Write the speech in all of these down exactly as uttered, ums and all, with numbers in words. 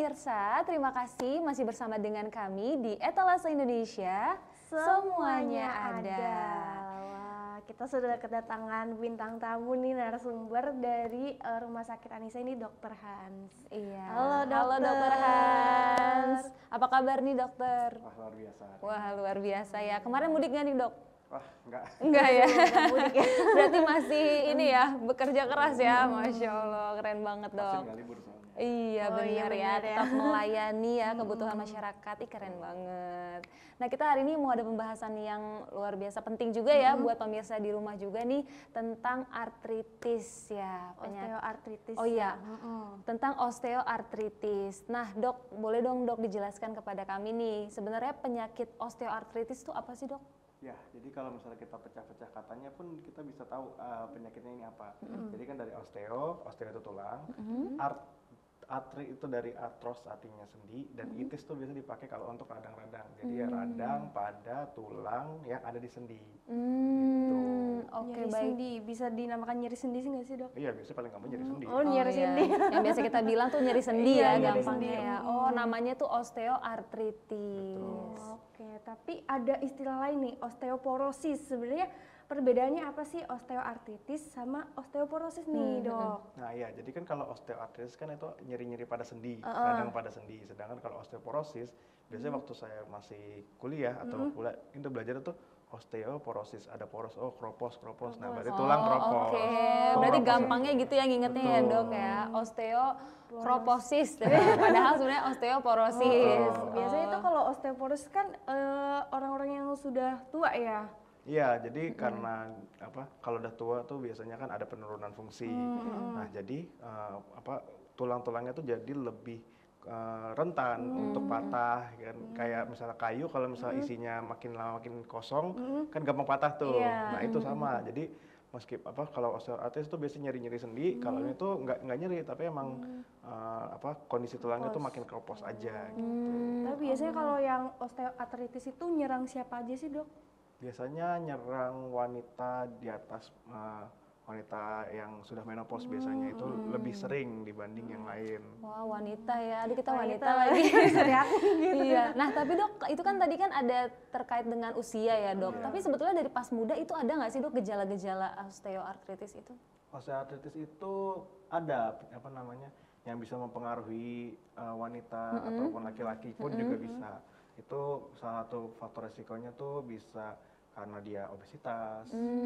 pemirsa, terima kasih masih bersama dengan kami di Etalase Indonesia. Semuanya ada. Wah, kita sudah kedatangan bintang tamu nih, narasumber dari uh, Rumah Sakit Anissa ini, Dokter Hans. Iya. Halo dokter. Halo Dokter Hans. Apa kabar nih dokter? Wah, luar biasa. Wah, luar biasa ya. Kemarin mudik nggak nih dok? Wah, enggak. Enggak ya? Mudik ya. Berarti masih ini ya, bekerja keras ya. Masya Allah, keren banget dok. Masih nggak libur soalnya. Iya Oh, benar iya, ya, benar ya. tetap melayani ya kebutuhan masyarakat. Ih keren banget. Nah kita hari ini mau ada pembahasan yang luar biasa penting juga ya buat pemirsa di rumah juga nih tentang artritis ya. Penyakit. Osteoartritis. Oh iya, Mm-mm. tentang osteoartritis. Nah dok, boleh dong dok dijelaskan kepada kami nih, sebenarnya penyakit osteoartritis itu apa sih dok? Ya, jadi kalau misalnya kita pecah-pecah katanya pun kita bisa tahu uh, penyakitnya ini apa. Jadi kan dari osteo, osteo itu tulang, art, artri itu dari artros artinya sendi, dan itis tuh biasa dipakai kalau untuk radang-radang. Jadi ya radang pada tulang yang ada di sendi. Hmm, oke Nyeri baik. sendi, bisa dinamakan nyeri sendi sih nggak sih dok? Iya, biasanya paling gampang jadi sendi. Oh, nyeri iya. sendi. Yang biasa kita bilang tuh nyeri sendi Iya, ya nyeri gampangnya sendi. ya. Oh namanya tuh osteoartritis. Oke, tapi ada istilah lain nih, osteoporosis. Sebenarnya perbedaannya apa sih osteoartritis sama osteoporosis nih, Dok? Nah iya, jadi kan kalau osteoartritis kan itu nyeri-nyeri pada sendi, radang pada sendi. Sedangkan kalau osteoporosis, biasanya waktu saya masih kuliah atau kuliah, itu belajar itu osteoporosis, ada poros, oh kropos, kropos. Nah berarti tulang kropos. Oke, Oh, berarti kropos gampangnya itu. gitu ya ngingetnya ya Betul. dok ya, osteokroposis, padahal sebenarnya osteoporosis. Biasanya itu kalau osteoporosis kan eh, orang-orang yang sudah tua ya. Iya, jadi karena apa? Kalau udah tua tuh biasanya kan ada penurunan fungsi. Nah, jadi eh, apa? Tulang-tulangnya tuh jadi lebih eh, rentan untuk patah, kan? Kayak misalnya kayu, kalau misalnya isinya makin lama makin kosong, kan gampang patah tuh. Iya. Nah, itu sama. Jadi meski apa? Kalau osteoartritis tuh biasanya nyeri-nyeri sendi, kalau ini tuh nggak nggak nyeri, tapi emang eh, apa? Kondisi tulangnya tuh makin kropos aja. Gitu. Tapi biasanya kalau yang osteoartritis itu nyerang siapa aja sih, Dok? Biasanya nyerang wanita di atas uh, wanita yang sudah menopause biasanya itu lebih sering dibanding yang lain. Wah wanita ya, aduh kita wanita, Wanita lagi. gitu. Iya. Nah tapi dok, itu kan tadi kan ada terkait dengan usia ya dok. Iya. Tapi sebetulnya dari pas muda itu ada nggak sih dok gejala-gejala osteoartritis itu? Osteoartritis itu ada apa namanya yang bisa mempengaruhi uh, wanita ataupun laki-laki pun juga bisa. Itu salah satu faktor resikonya tuh bisa karena dia obesitas,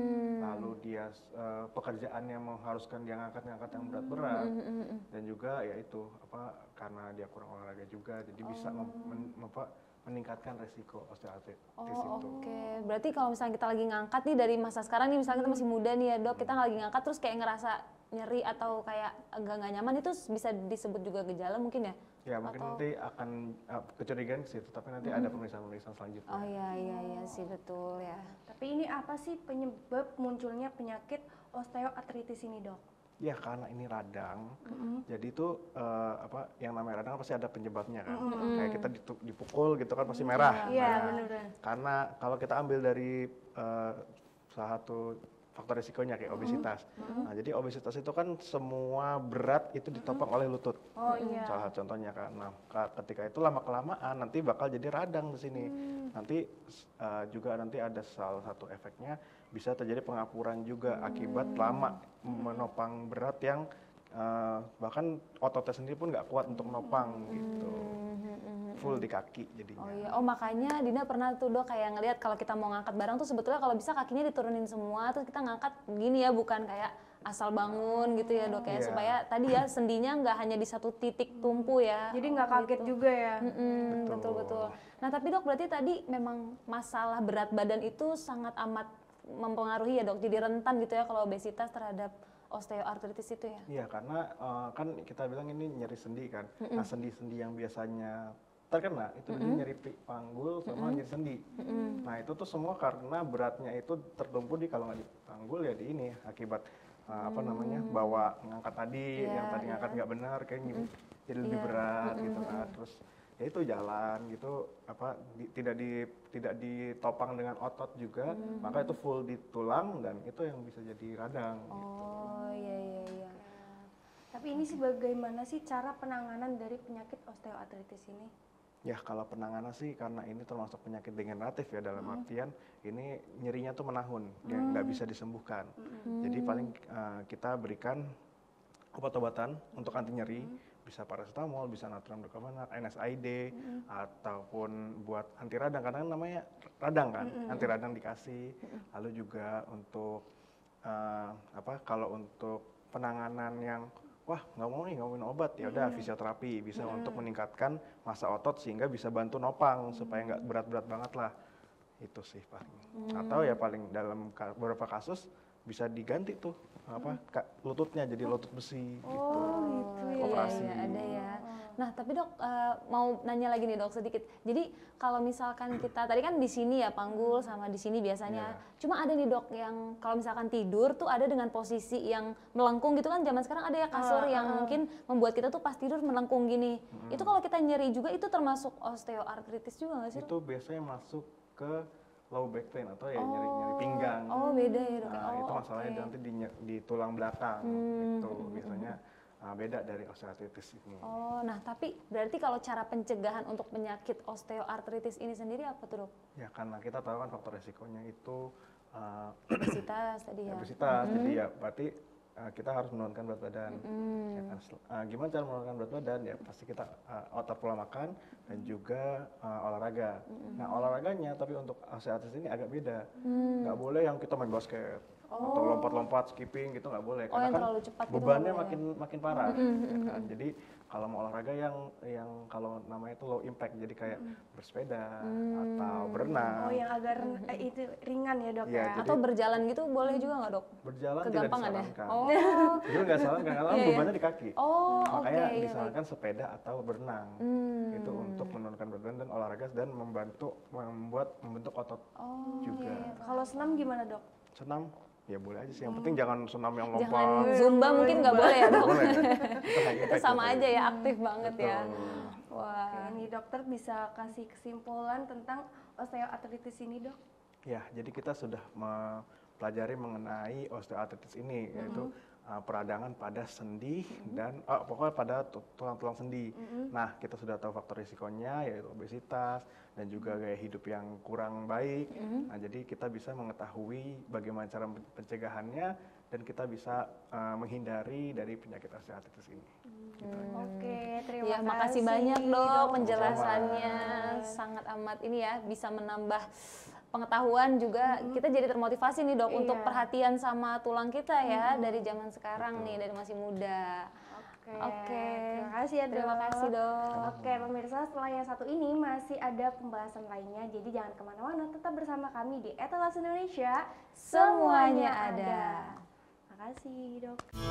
lalu dia uh, pekerjaan yang mengharuskan dia ngangkat-ngangkat yang berat-berat, dan juga ya itu apa karena dia kurang olahraga juga, jadi bisa mem, men- apa, meningkatkan resiko osteoartritis Oh itu. oke, berarti kalau misalnya kita lagi ngangkat nih dari masa sekarang nih, misalnya kita masih muda nih ya dok, kita lagi ngangkat terus kayak ngerasa nyeri atau kayak agak nggak nyaman, itu bisa disebut juga gejala mungkin ya? Ya mungkin Atau- nanti akan uh, kecurigaan ke situ, tapi nanti ada pemeriksaan-pemeriksaan selanjutnya. Oh iya iya iya sih betul ya. Tapi ini apa sih penyebab munculnya penyakit osteoartritis ini, Dok? Ya karena ini radang, jadi itu uh, apa yang namanya radang pasti ada penyebabnya kan. Kayak kita ditu- dipukul gitu kan pasti merah. Iya, Nah, benar-benar. Karena kalau kita ambil dari uh, salah satu faktor risikonya kayak obesitas. Nah jadi obesitas itu kan semua berat itu ditopang oleh lutut. Oh iya. Salah contohnya kan. Nah ka- ketika itu lama kelamaan nanti bakal jadi radang di sini. Nanti uh, juga nanti ada salah satu efeknya bisa terjadi pengapuran juga akibat lama menopang berat yang uh, bahkan ototnya sendiri pun nggak kuat untuk menopang gitu. Full di kaki jadinya. Oh iya, oh makanya Dina pernah tuh dok kayak ngelihat kalau kita mau ngangkat barang tuh sebetulnya kalau bisa kakinya diturunin semua, terus kita ngangkat gini ya, bukan kayak asal bangun gitu ya dok ya, Iya. supaya tadi ya sendinya nggak hanya di satu titik tumpu ya. Jadi nggak kaget juga ya. Mm-mm, Betul. betul betul. Nah tapi dok berarti tadi memang masalah berat badan itu sangat amat mempengaruhi ya dok, jadi rentan gitu ya kalau obesitas terhadap osteoartritis itu ya. Iya karena uh, kan kita bilang ini nyeri sendi kan. Nah sendi-sendi yang biasanya terkena itu dia nyeri pi- panggul sama nyeri sendi. Nah itu tuh semua karena beratnya itu tertumpu di kalau nggak di panggul ya di ini akibat uh, apa namanya bawa ngangkat tadi Iya, yang tadi iya. ngangkat nggak benar kayak gini, jadi lebih Iya. berat gitu kan. Terus ya itu jalan gitu apa di- tidak di tidak ditopang dengan otot juga, maka itu full di tulang dan itu yang bisa jadi radang. Oh iya iya iya. Tapi ini sih bagaimana sih cara penanganan dari penyakit osteoartritis ini? Ya kalau penanganan sih karena ini termasuk penyakit degeneratif ya, dalam Hmm. artian ini nyerinya tuh menahun, dia nggak bisa disembuhkan. Jadi paling uh, kita berikan obat-obatan untuk anti nyeri, bisa paracetamol, bisa natrium diclofenac, N S A I D, ataupun buat anti radang, karena namanya radang kan, anti radang dikasih. Lalu juga untuk uh, apa? Kalau untuk penanganan yang wah nggak mau nih nggak mau minum obat, ya udah fisioterapi bisa untuk meningkatkan massa otot sehingga bisa bantu nopang supaya nggak berat-berat banget lah, itu sih paling. Atau ya paling dalam ka- beberapa kasus bisa diganti tuh apa ka- lututnya jadi lutut besi gitu. gitu ya. Operasi. Iya, iya, ada ya. Nah, tapi dok eh, mau nanya lagi nih dok sedikit. Jadi kalau misalkan kita tadi kan di sini ya panggul sama di sini biasanya. Cuma ada nih dok yang kalau misalkan tidur tuh ada dengan posisi yang melengkung gitu kan, zaman sekarang ada ya kasur yang mungkin membuat kita tuh pas tidur melengkung gini. Itu kalau kita nyeri juga itu termasuk osteoartritis juga nggak sih dok? Itu biasanya masuk ke low back pain atau ya nyeri nyeri pinggang. Oh beda ya dok. Nah, Oh, itu masalahnya oke. nanti di, nye- di tulang belakang itu biasanya uh, beda dari osteoartritis ini. Oh, nah tapi berarti kalau cara pencegahan untuk penyakit osteoartritis ini sendiri apa tuh dok? Ya karena kita tahu kan faktor resikonya itu uh, Obesitas tadi ya. obesitas, jadi ya berarti uh, kita harus menurunkan berat badan. Ya kan? Sel- uh, gimana cara menurunkan berat badan? Ya pasti kita uh, otot pola makan dan juga uh, olahraga. Nah olahraganya tapi untuk osteoartritis ini agak beda. Nggak boleh yang kita main basket atau lompat-lompat, skipping gitu nggak boleh. Oh, yang kan terlalu cepat gitu bebannya nggak boleh makin makin parah. Ya kan? Jadi kalau mau olahraga yang yang kalau namanya itu low impact, jadi kayak bersepeda atau berenang. Oh, yang agak ren- eh, itu ringan ya dok Iya, ya. jadi Atau berjalan gitu boleh juga nggak dok? berjalan tidak Kegampangan ya? disarankan. Oh, Itu nggak disarankan karena Iya, iya. bebannya di kaki. oh oke. Makanya iya, disarankan sepeda atau berenang. Hmm. Itu untuk menurunkan berat badan dan olahraga dan membantu membuat membentuk otot Oh, juga. Kalau senam gimana dok? Senam ya boleh aja sih. Yang penting jangan senam yang Jangan lompat. zumba mungkin nggak boleh ya dok? Boleh. Itu high Itu impact sama tuh. aja ya, aktif banget ya. Betul. Wah. Oke, ini dokter bisa kasih kesimpulan tentang osteoartritis ini dok? Ya, jadi kita sudah mempelajari mengenai osteoartritis ini, yaitu uh, peradangan pada sendi dan oh, pokoknya pada tu- tulang-tulang sendi. Nah, kita sudah tahu faktor risikonya yaitu obesitas dan juga gaya hidup yang kurang baik. Nah, jadi kita bisa mengetahui bagaimana cara pen- pencegahannya dan kita bisa uh, menghindari dari penyakit osteoartritis ini. Gitu aja. Oke, terima Ya, kasih. makasih banyak dok penjelasannya. Sama-sama. Sangat amat ini ya, bisa menambah pengetahuan juga. Kita jadi termotivasi nih dok untuk Iya. perhatian sama tulang kita ya dari zaman sekarang nih, dari masih muda. Oke, Oke. terima kasih ya dok. Terima kasih dok. Oke pemirsa, setelah yang satu ini masih ada pembahasan lainnya, jadi jangan kemana-mana, tetap bersama kami di Etalase Indonesia. Semuanya ada. Makasih dok.